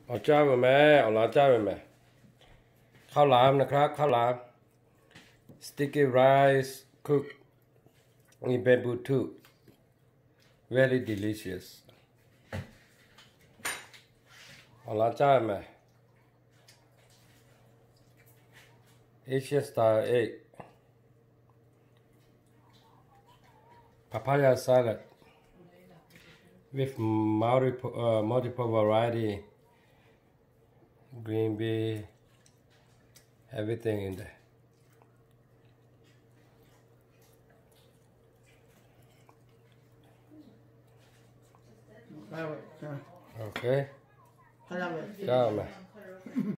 เอาจ้าไปไหมเอาลาจ้าไปไหมข้าวหลามนะครับข้าวหลาม sticky rice cooked in bamboo tube very delicious เอาลาจ้าไปไหม Asian style egg papaya salad with multiple variety green bean everything in there Love it. okay I love it. Ciao, man.